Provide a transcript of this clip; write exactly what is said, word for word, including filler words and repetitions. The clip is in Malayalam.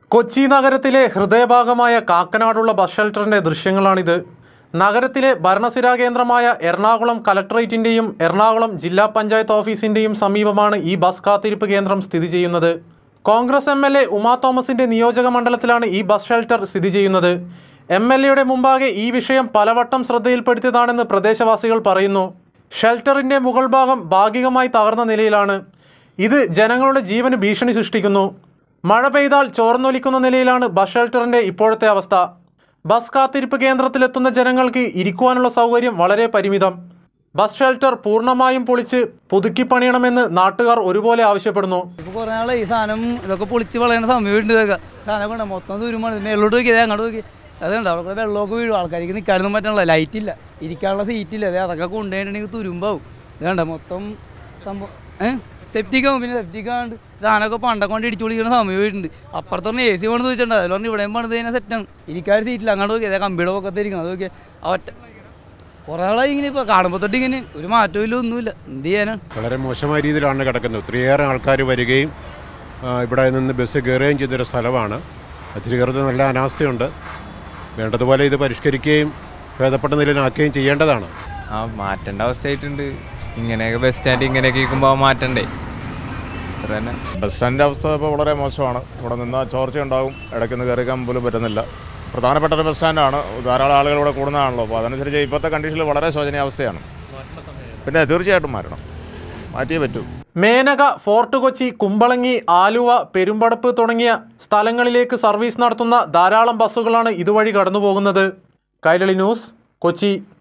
കൊച്ചി നഗരത്തിലെ ഹൃദയഭാഗമായ കാക്കനാടുള്ള ബസ് ഷെൽട്ടറിൻ്റെ ദൃശ്യങ്ങളാണിത്. നഗരത്തിലെ ഭരണസിരാ കേന്ദ്രമായ എറണാകുളം കലക്ടറേറ്റിൻ്റെയും എറണാകുളം ജില്ലാ പഞ്ചായത്ത് ഓഫീസിൻ്റെയും സമീപമാണ് ഈ ബസ് കാത്തിരിപ്പ് കേന്ദ്രം സ്ഥിതി ചെയ്യുന്നത്. Congress M L A Uma തോമസിൻ്റെ നിയോജക മണ്ഡലത്തിലാണ് ഈ ബസ് ഷെൽട്ടർ സ്ഥിതി ചെയ്യുന്നത്. എം എൽ എയുടെ മുമ്പാകെ ഈ വിഷയം പലവട്ടം ശ്രദ്ധയിൽപ്പെടുത്തിയതാണെന്ന് പ്രദേശവാസികൾ പറയുന്നു. ഷെൽട്ടറിൻ്റെ മുകൾ ഭാഗം ഭാഗികമായി തകർന്ന നിലയിലാണ്. ഇത് ജനങ്ങളുടെ ജീവന് ഭീഷണി സൃഷ്ടിക്കുന്നു. മഴ പെയ്താൽ ചോർന്നൊലിക്കുന്ന നിലയിലാണ് ബസ് ഷെൽട്ടറിൻ്റെ ഇപ്പോഴത്തെ അവസ്ഥ. ബസ് കാത്തിരിപ്പ് കേന്ദ്രത്തിലെത്തുന്ന ജനങ്ങൾക്ക് ഇരിക്കുവാനുള്ള സൗകര്യം വളരെ പരിമിതം. ബസ് ഷെൽട്ടർ പൂർണ്ണമായും പൊളിച്ച് പുതുക്കി പണിയണമെന്ന് നാട്ടുകാർ ഒരുപോലെ ആവശ്യപ്പെടുന്നു. ഇപ്പോൾ കുറേ നാളെ ഈ സാധനം ഇതൊക്കെ പൊളിച്ച് വളയേണ്ട സമയമുണ്ട്. ഇതൊക്കെ സാധനം കൊണ്ട് മൊത്തം ദൂരമാണ്. മേലോട്ട് നോക്കിയത് അങ്ങോട്ട് നോക്കി അതുണ്ട്. അവിടെ വെള്ളമൊക്കെ വീഴും. ആൾക്കാർക്ക് നിൽക്കാനൊന്നും പറ്റണില്ല. ലൈറ്റില്ല, ഇരിക്കാനുള്ള സീറ്റില്ല. അതെ അതൊക്കെ കൊണ്ടുപോയിട്ടുണ്ടെങ്കിൽ തുരുമ്പാവും. ഇതുണ്ട മൊത്തം സംഭവം ഏഹ് സെപ്റ്റിക്കാവും. പിന്നെ സെപ്റ്റിക്കാണ്ട് സാധനമൊക്കെ പണ്ടൊക്കെ കൊണ്ട് ഇടിച്ചു പൊളിക്കുന്ന സമയമായിട്ടുണ്ട്. അപ്പുറത്തോണ്ട് എ സി പണിത് വെച്ചിട്ടുണ്ട്. അതിൽ പറഞ്ഞ് ഇവിടെയും പണിത് കഴിഞ്ഞാൽ സെറ്റാണ്. ഇരിക്കാൻ സീറ്റില്ല. അങ്ങോട്ട് നോക്കി അതേ കമ്പിയുടെ പൊക്കത്തെ ഇരിക്കണം. അത് നോക്കിയാൽ ഒറ്റ കുറേ ആളായി ഇങ്ങനെ ഇപ്പോൾ കാണുമ്പോൾ തൊട്ട് ഇങ്ങനെ ഒരു മാറ്റവും ഇല്ല, ഒന്നുമില്ല. എന്ത് ചെയ്യാനാണ്? വളരെ മോശമായ രീതിയിലാണ് കിടക്കുന്നത്. ഒത്തിരിയേറെ ആൾക്കാർ വരികയും ഇവിടെ നിന്ന് ബസ് കയറുകയും ചെയ്തൊരു സ്ഥലമാണ്. അധികൃതർ നല്ല അനാസ്ഥയുണ്ട്. വേണ്ടതുപോലെ ഇത് പരിഷ്കരിക്കുകയും ഭേദപ്പെട്ട നിലയിലാക്കുകയും ചെയ്യേണ്ടതാണ്. ആ മാറ്റേണ്ട അവസ്ഥയായിട്ടുണ്ട്. ഇങ്ങനെയൊക്കെ ബസ് സ്റ്റാൻഡ് ഇങ്ങനെയൊക്കെ ഇരിക്കുമ്പോൾ മാറ്റണ്ടേ? അത്ര തന്നെ. ബസ് സ്റ്റാൻഡിൻ്റെ അവസ്ഥ ഇപ്പോൾ വളരെ മോശമാണ്. ഇവിടെ നിന്ന് ചോർച്ച ഉണ്ടാകും. ഇടയ്ക്കൊന്ന് കയറിക്കാൻ പോലും പറ്റുന്നില്ല. പ്രധാനപ്പെട്ട ഒരു ബസ് സ്റ്റാൻഡാണ്. ധാരാളം ആളുകൾ ഇവിടെ കൂടുന്നതാണല്ലോ. അപ്പോൾ അതനുസരിച്ച് ഇപ്പോഴത്തെ കണ്ടീഷനിൽ വളരെ ശോചനീയാവസ്ഥയാണ്. പിന്നെ തീർച്ചയായിട്ടും മാറ്റണം, മാറ്റിയേ പറ്റൂ. മേനക, ഫോർട്ട് കൊച്ചി, കുമ്പളങ്ങി, ആലുവ, പെരുമ്പടപ്പ് തുടങ്ങിയ സ്ഥലങ്ങളിലേക്ക് സർവീസ് നടത്തുന്ന ധാരാളം ബസ്സുകളാണ് ഇതുവഴി കടന്നു പോകുന്നത്. കൈരളി ന്യൂസ്, കൊച്ചി.